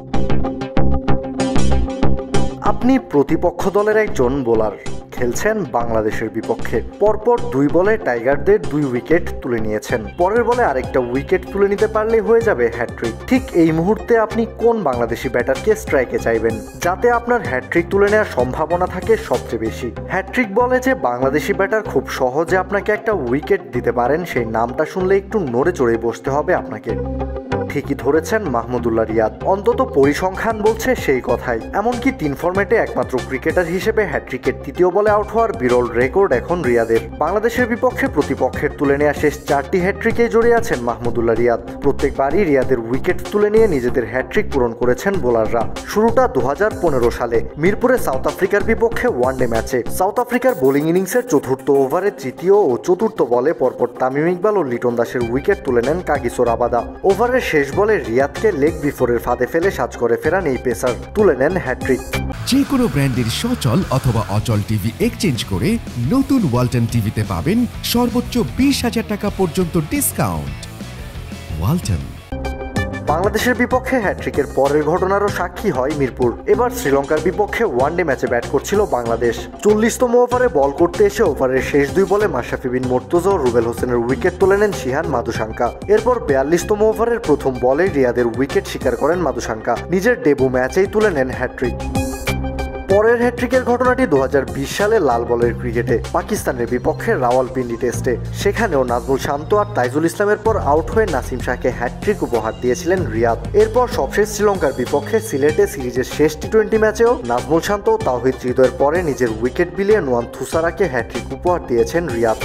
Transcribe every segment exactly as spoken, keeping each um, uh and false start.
আপনি প্রতিপক্ষ দলের একজন বোলার, খেলছেন বাংলাদেশের বিপক্ষে। পরপর দুই বলে টাইগারদের দুই উইকেট তুলে নিয়েছেন। পরের বলে আরেকটা উইকেট তুলে নিতে পারলেই হয়ে যাবে হ্যাট্রিক। ঠিক এই মুহূর্তে আপনি কোন বাংলাদেশি ব্যাটারকে স্ট্রাইকে চাইবেন, যাতে আপনার হ্যাট্রিক তুলে নেওয়ার সম্ভাবনা থাকে সবচেয়ে বেশি? হ্যাট্রিক বলে যে বাংলাদেশি ব্যাটার খুব সহজে আপনাকে একটা উইকেট দিতে পারেন, সেই নামটা শুনলে একটু নড়ে চড়ে বসতে হবে আপনাকে। ঠিকই ধরেছেন মাহমুদুল্লাহ রিয়াদ, অন্তত পরিসংখ্যান বলছে সেই কথাই। এমনকি তিন ফরম্যাটে একমাত্র ক্রিকেটার হিসেবে হ্যাট্রিকের তৃতীয় বলে আউট হওয়ার বিরল রেকর্ড এখন রিয়াদের। বাংলাদেশের বিপক্ষে প্রতিপক্ষের তুলে নেওয়া শেষ চারটি হ্যাট্রিকে জড়িয়ে আছেন মাহমুদুল্লাহ রিয়াদ। প্রত্যেকবারই রিয়াদের উইকেট তুলে নিয়ে নিজেদের হ্যাট্রিক পূরণ করেছেন বোলাররা। শুরুটা দু হাজার পনেরো সালে মিরপুরে সাউথ আফ্রিকার বিপক্ষে ওয়ানডে ম্যাচে। সাউথ আফ্রিকার বোলিং ইনিংসের চতুর্থ ওভারে তৃতীয় ও চতুর্থ বলে পরপর তামিম ইকবাল ও লিটন দাসের উইকেট তুলে নেন কাগিসো রাবাদা। ওভারের শেষ বলে রিয়াদকে লেগ বিফোরের ফাঁদে ফেলে সাজ করে ফেরান এই পেসার, তুলে নেন হ্যাট্রিক। যে কোনো ব্র্যান্ডের সচল অথবা অচল টিভি এক্সচেঞ্জ করে নতুন ওয়ালটন টিভিতে পাবেন সর্বোচ্চ বিশ হাজার টাকা পর্যন্ত ডিসকাউন্ট। ওয়ালটন। বাংলাদেশের বিপক্ষে হ্যাট্রিকের পরের ঘটনারও সাক্ষী হয় মিরপুর। এবার শ্রীলঙ্কার বিপক্ষে ওয়ানডে ম্যাচে ব্যাট করছিল বাংলাদেশ। চল্লিশতম ওভারে বল করতে এসে ওভারের শেষ দুই বলে মাশরাফি বিন মুর্তজা ও রুবেল হোসেনের উইকেট তুলে নেন শিহান মাদুসাঙ্কা। এরপর বিয়াল্লিশতম ওভারের প্রথম বলে রিয়াদের উইকেট শিকার করেন মাদুসাঙ্কা। নিজের ডেবু ম্যাচেই তুলে নেন হ্যাট্রিক। পরের হ্যাট্রিকের ঘটনাটি দু হাজার বিশ সালে লাল বলের ক্রিকেটে পাকিস্তানের বিপক্ষে রাওয়ালপিন্ডি টেস্টে। সেখানেও নাজমুল শান্ত আর তাইজুল ইসলামের পর আউট হয়ে নাসিম শাহকে হ্যাট্রিক উপহার দিয়েছিলেন রিয়াদ। এরপর সবশেষ শ্রীলঙ্কার বিপক্ষে সিলেটে সিরিজের শেষ টি টোয়েন্টি ম্যাচেও নাজমুল শান্ত ও তাওহিদ হৃদয়ের পরে নিজের উইকেট বিলিয়ে নোয়ান থুসারাকে হ্যাট্রিক উপহার দিয়েছেন রিয়াদ।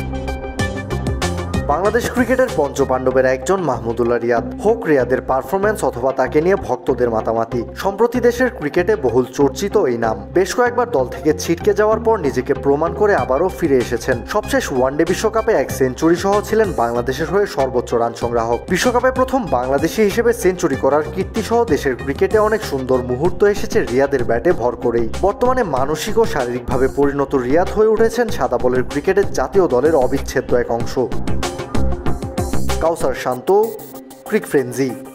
বাংলাদেশ ক্রিকেটের পঞ্চপাণ্ডবের একজন মাহমুদুল্লাহ রিয়াদ। হোক রিয়াদের পারফরম্যান্স অথবা তাকে নিয়ে ভক্তদের মাতামাতি, সম্প্রতি দেশের ক্রিকেটে বহুল চর্চিত এই নাম। বেশ কয়েকবার দল থেকে ছিটকে যাওয়ার পর নিজেকে প্রমাণ করে আবারও ফিরে এসেছেন। সবশেষ ওয়ানডে বিশ্বকাপে এক সেঞ্চুরি সহ ছিলেন বাংলাদেশের হয়ে সর্বোচ্চ রান সংগ্রাহক। বিশ্বকাপে প্রথম বাংলাদেশি হিসেবে সেঞ্চুরি করার কীর্তি সহ দেশের ক্রিকেটে অনেক সুন্দর মুহূর্ত এসেছে রিয়াদের ব্যাটে ভর করেই। বর্তমানে মানসিক ও শারীরিকভাবে পরিণত রিয়াদ হয়ে উঠেছেন সাদা বলের ক্রিকেটের জাতীয় দলের অবিচ্ছেদ্য এক অংশ। কাউসার শান্ত, ক্রিকফ্রেঞ্জি।